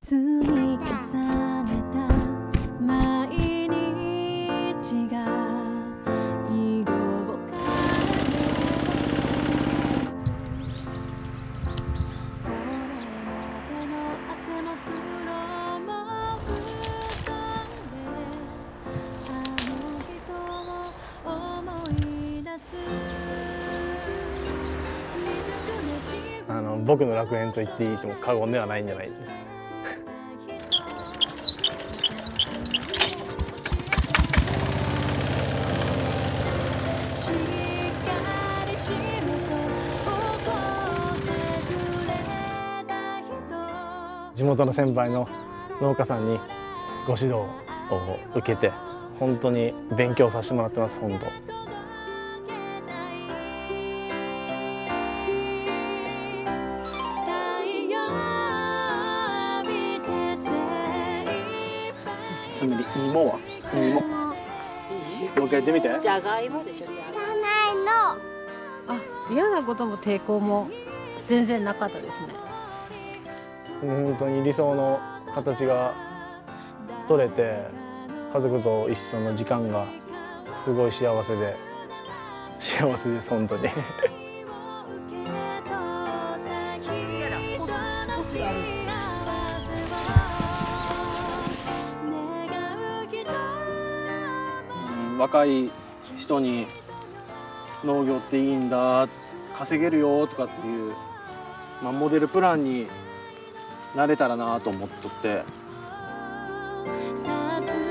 積み重ねた毎日が色を変えこれまでの汗も苦労も吹っ飛んであの人を思い出す僕の楽園と言っていいとも過言ではないんじゃないですか。地元の先輩の農家さんにご指導を受けて本当に勉強させてもらってます。本当。芋は芋。もう一回言ってみて。 じゃがいもでしょ。じゃがいも。あ、嫌なことも抵抗も全然なかったですね。 本当に理想の形が取れて家族と一緒の時間がすごい幸せです本当に。若い人に農業っていいんだ、稼げるよとかっていう、モデルプランになれたらなと思っとって。